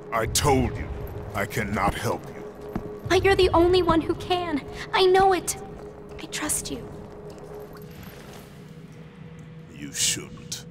I told you, I cannot help you. But you're the only one who can. I know it. I trust you. You shouldn't.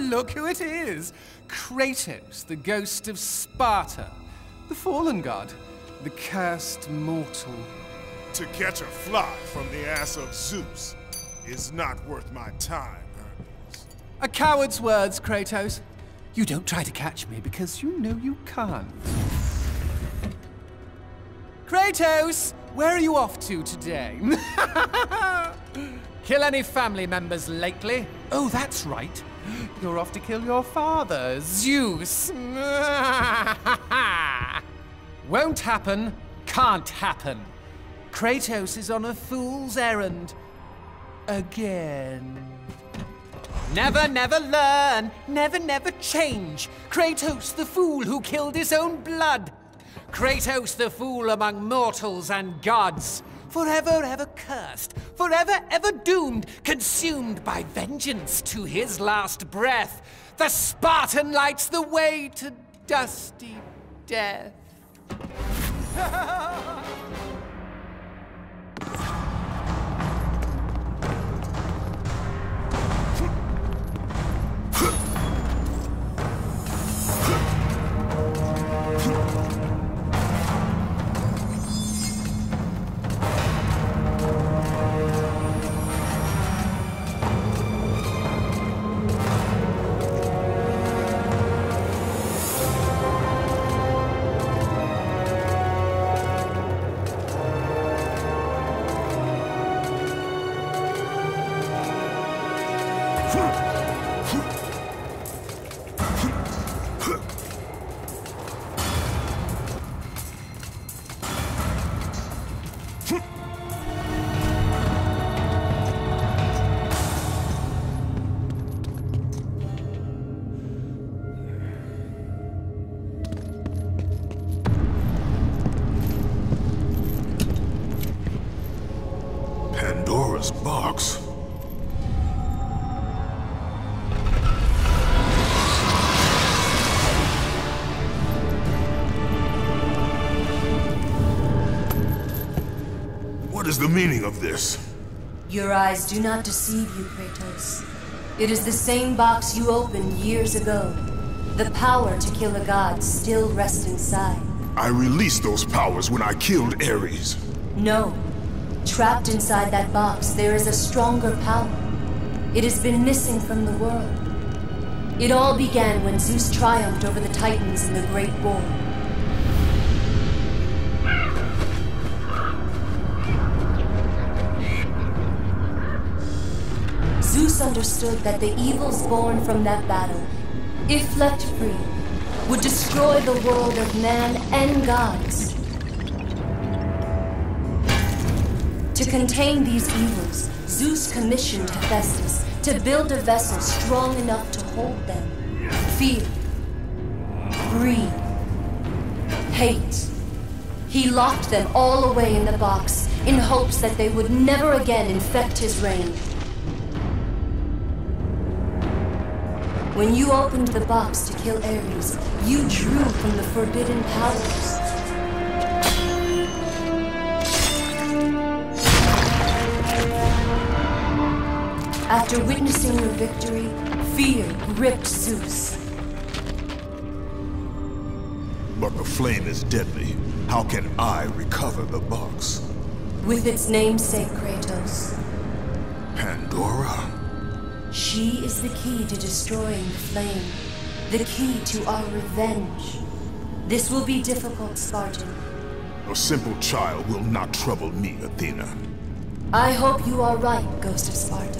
Look who it is! Kratos, the ghost of Sparta. The fallen god. The cursed mortal. To catch a fly from the ass of Zeus is not worth my time, Hermes. A coward's words, Kratos. You don't try to catch me because you know you can't. Kratos! Where are you off to today? Kill any family members lately? Oh, that's right. You're off to kill your father, Zeus. Won't happen, can't happen. Kratos is on a fool's errand. Again. Never, never learn, never, never change. Kratos the fool who killed his own blood. Kratos the fool among mortals and gods. Forever ever cursed, forever ever doomed, consumed by vengeance to his last breath. The Spartan lights the way to dusty death. Pandora's box. What is the meaning of this? Your eyes do not deceive you, Kratos. It is the same box you opened years ago. The power to kill a god still rests inside. I released those powers when I killed Ares. No. Trapped inside that box, there is a stronger power. It has been missing from the world. It all began when Zeus triumphed over the Titans in the Great War. Zeus understood that the evils born from that battle, if left free, would destroy the world of man and gods. To contain these evils, Zeus commissioned Hephaestus to build a vessel strong enough to hold them. Fear, greed, hate. He locked them all away in the box in hopes that they would never again infect his reign. When you opened the box to kill Ares, you drew from the forbidden powers. After witnessing your victory, fear gripped Zeus. But the flame is deadly. How can I recover the box? With its namesake, Kratos. Pandora? She is the key to destroying the flame. The key to our revenge. This will be difficult, Spartan. A simple child will not trouble me, Athena. I hope you are right, Ghost of Sparta.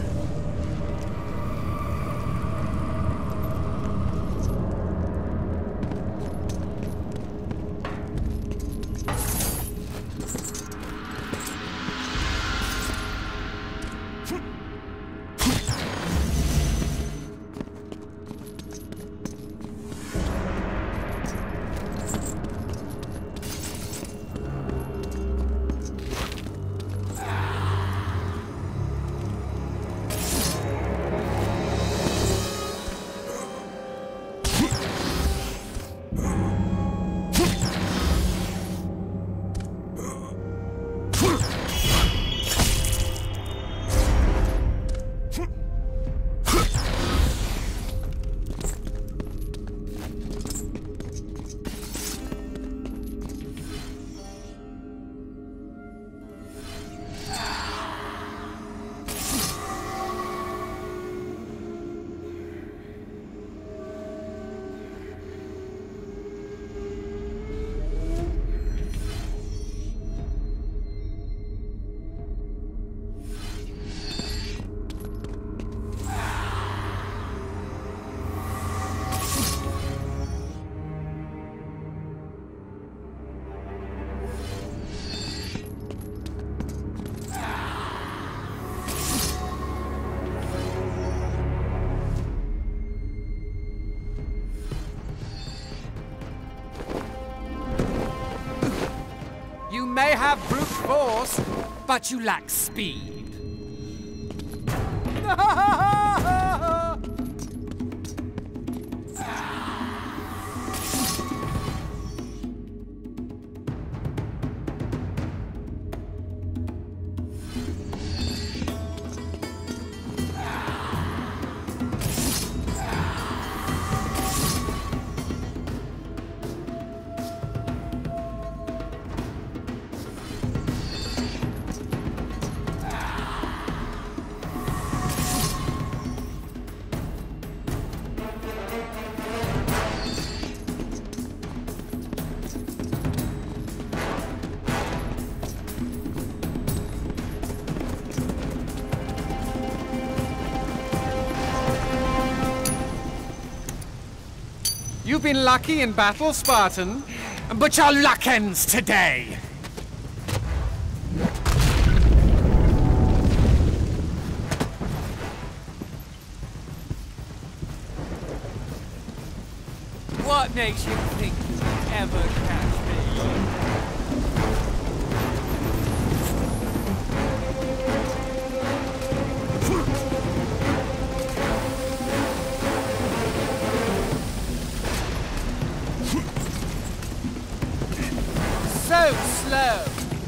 may have brute force, but you lack speed. You've been lucky in battle, Spartan, but your luck ends today. What makes you think you'll ever catch me? So slow.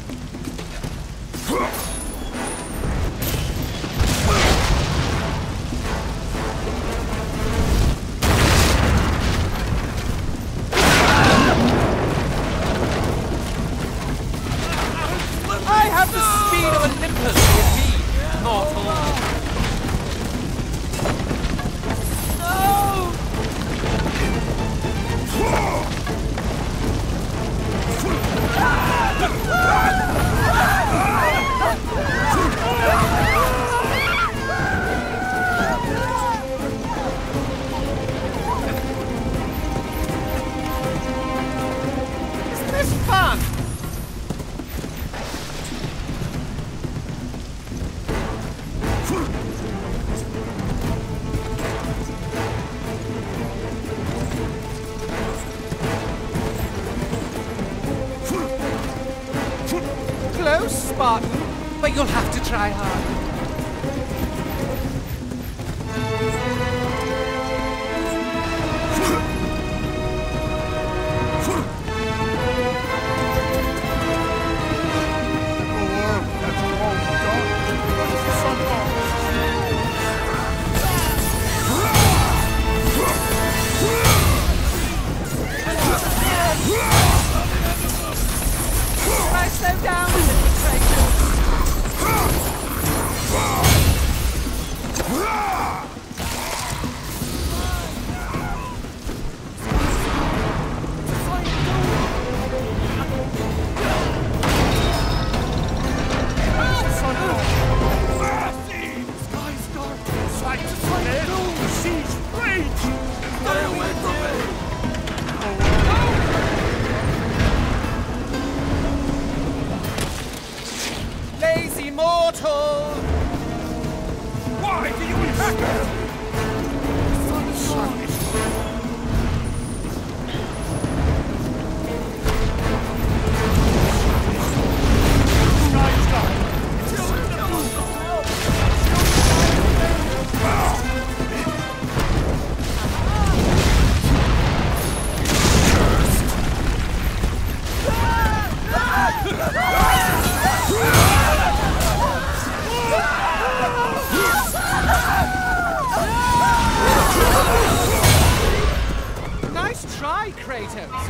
I have the speed of Olympus with me, mortal. Isn't this fun? Close, Spartan, but you'll have to try hard. Slow down, little traitor. Lazy mortal! Why do you attack us? Nice try, Kratos.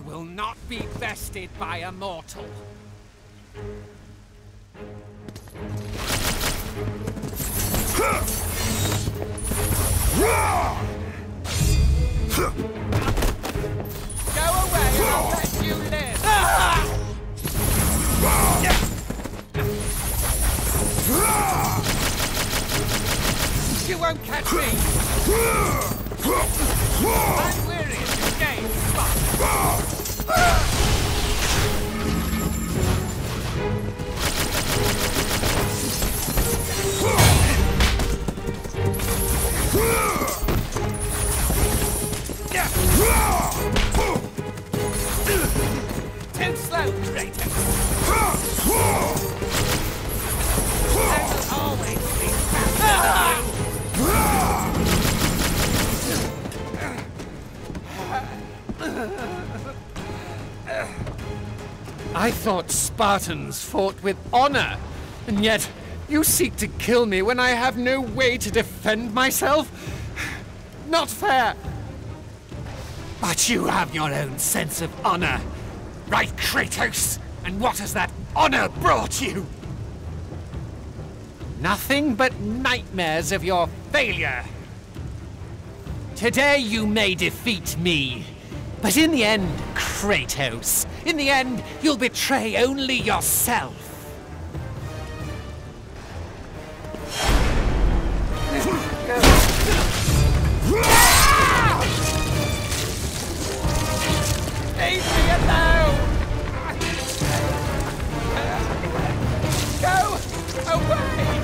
will not be bested by a mortal. Go away and I'll let you live! You won't catch me! I'm weary of this game, too slow, Kratos! There'll always be faster. I thought Spartans fought with honor, and yet you seek to kill me when I have no way to defend myself? Not fair! But you have your own sense of honor, right, Kratos? And what has that honor brought you? Nothing but nightmares of your failure. Today you may defeat me, but in the end, Kratos, in the end, you'll betray only yourself. Leave me alone! Go away!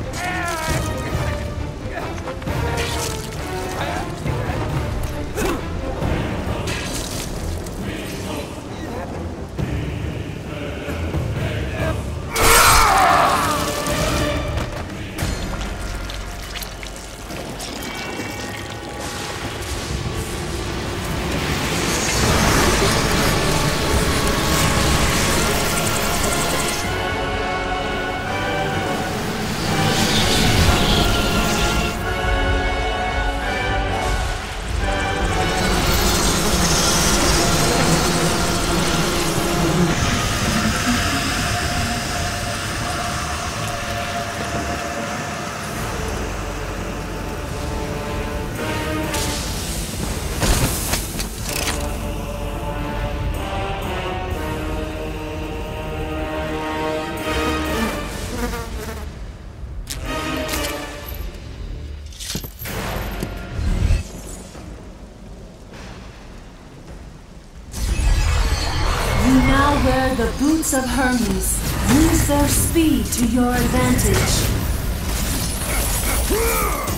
Where the boots of Hermes use their speed to your advantage.